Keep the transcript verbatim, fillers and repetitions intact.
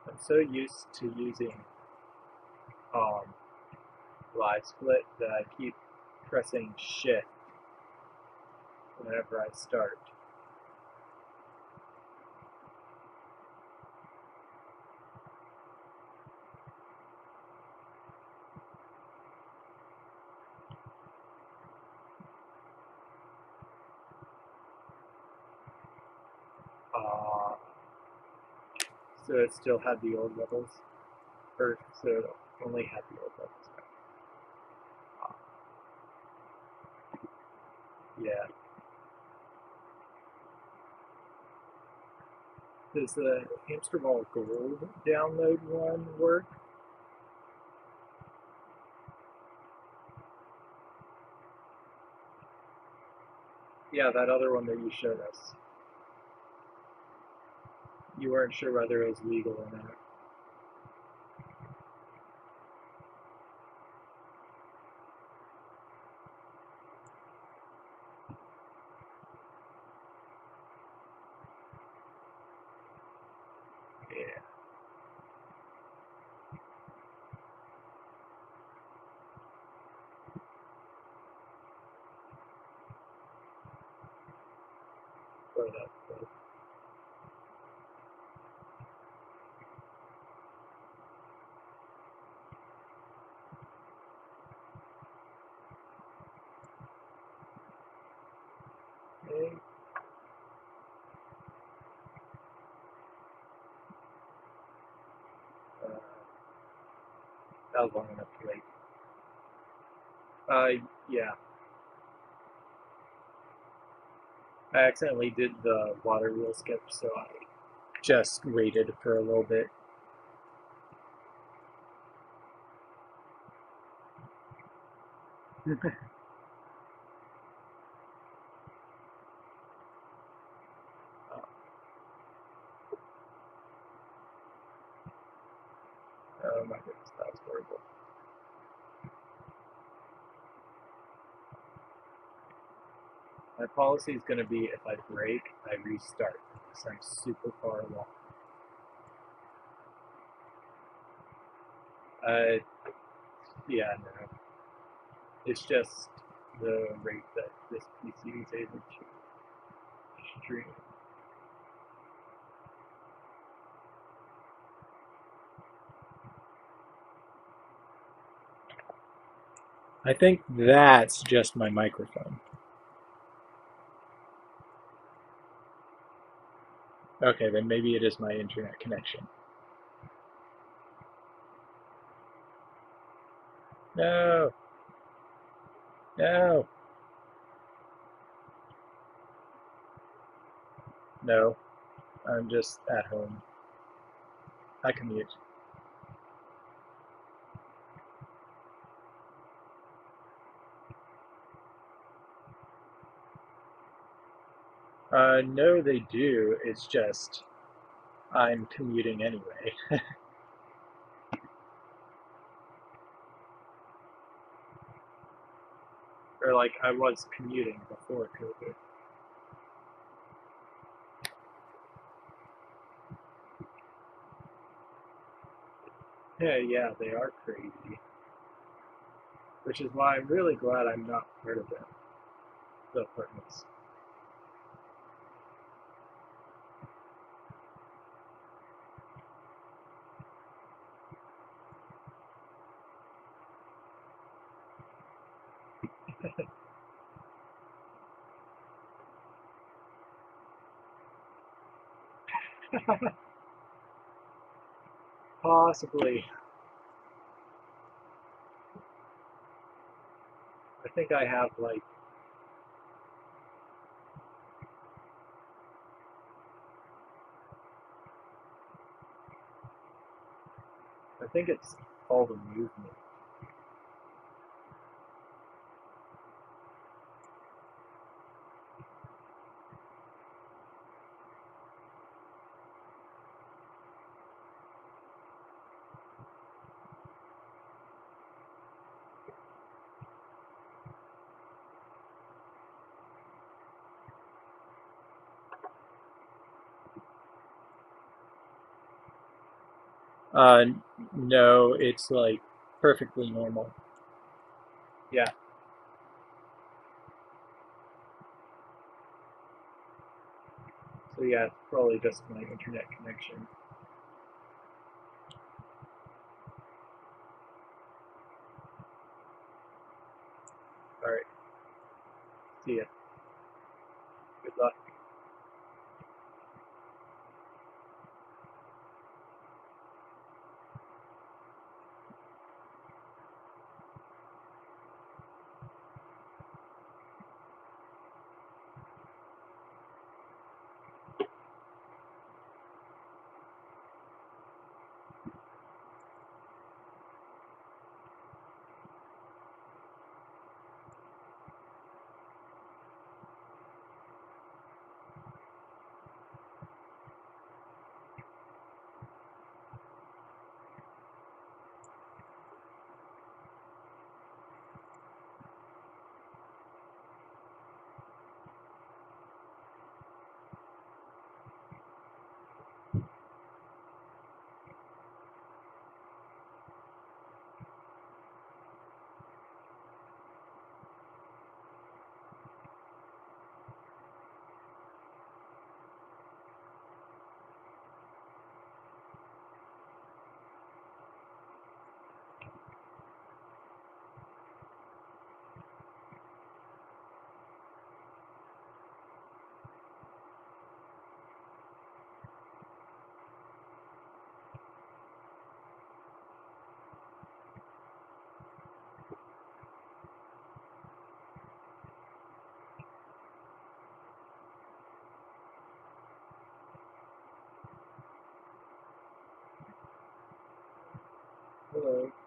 I'm so used to using um, live split that I keep pressing shift whenever I start. Uh, so it still had the old levels, or so it only had the old levels. Uh, yeah. Does the Hamsterball Gold download one work? Yeah, that other one that you showed us. You weren't sure whether it was legal or not. Yeah. Or that, but okay. Uh, that was long enough to wait. Uh, yeah. I accidentally did the water wheel skip, so I just waited for a little bit. Oh my goodness, that was horrible. My policy is going to be if I break, I restart because I'm super far along. Uh, yeah, no. It's just the rate that this P C is able to stream. I think that's just my microphone. Okay, then maybe it is my internet connection. No, no, no. I'm just at home. I commute. Uh, no, they do. It's just I'm commuting anyway. Or like I was commuting before COVID. Yeah, yeah, they are crazy. Which is why I'm really glad I'm not part of them, the apartments. Possibly. I think I have like I think it's all the movement. Uh, no, it's like perfectly normal. Yeah. So yeah, it's probably just my internet connection. All right. See ya. Good luck. Hello.